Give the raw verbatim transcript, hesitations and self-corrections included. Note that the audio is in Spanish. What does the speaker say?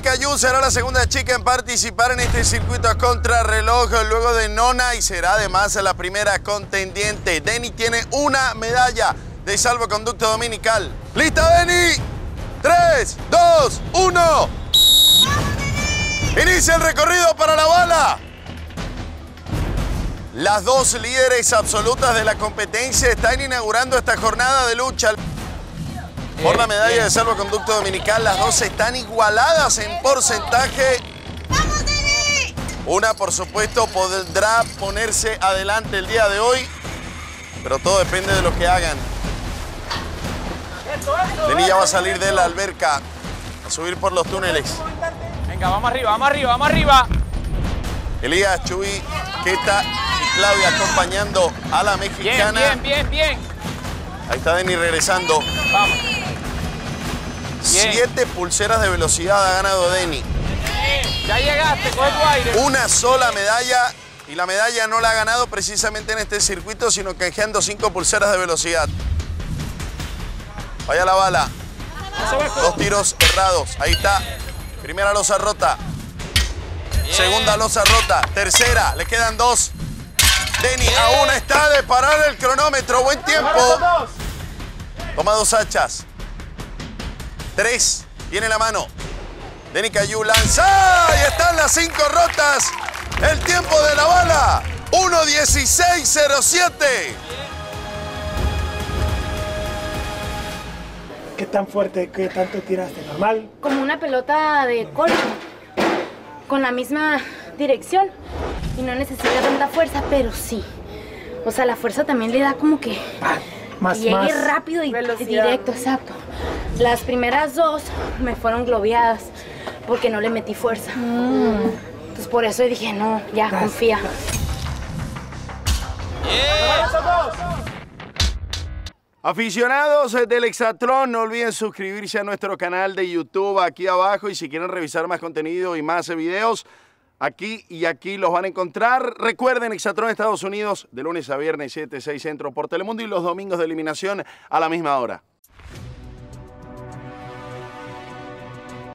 Deni Cayu será la segunda chica en participar en este circuito a contrarreloj luego de Nona y será además la primera contendiente. Deni tiene una medalla de salvoconducto dominical. ¡Lista, Deni! tres, dos, uno. ¡Inicia el recorrido para la bala! Las dos líderes absolutas de la competencia están inaugurando esta jornada de lucha por la medalla de salvoconducto dominical. Las dos están igualadas en porcentaje. ¡Vamos, Deni! Una, por supuesto, podrá ponerse adelante el día de hoy, pero todo depende de lo que hagan. Deni ya va a salir de la alberca, a subir por los túneles. Venga, vamos arriba, vamos arriba, vamos arriba. Elías, Chuy, Keta y Claudia acompañando a la mexicana. Bien, bien, bien, bien. Ahí está Deni regresando. Vamos. Siete pulseras de velocidad ha ganado Deni. Ya llegaste, coge tu aire. Una sola medalla, y la medalla no la ha ganado precisamente en este circuito, sino canjeando cinco pulseras de velocidad. Vaya la bala. Dos tiros errados. Ahí está. Primera losa rota. Segunda losa rota. Tercera. Le quedan dos. Deni aún está de parar el cronómetro. Buen tiempo. Toma dos hachas. Tres. Tiene la mano. Deni Cayu lanza. Y están las cinco rotas. El tiempo de la bala. uno dieciséis cero siete. ¿Qué tan fuerte, qué tanto tiraste? ¿Normal? Como una pelota de golf, con la misma dirección. Y no necesita tanta fuerza, pero sí. O sea, la fuerza también le da como que Ah, más, llegue más. rápido y velocidad. directo, exacto. Las primeras dos me fueron globeadas porque no le metí fuerza. Entonces por eso dije, no, ya, Gracias. confía. Aficionados del Hexatlón, no olviden suscribirse a nuestro canal de YouTube aquí abajo, y si quieren revisar más contenido y más videos, aquí y aquí los van a encontrar. Recuerden, Hexatlón Estados Unidos, de lunes a viernes, siete, seis centro por Telemundo, y los domingos de eliminación a la misma hora.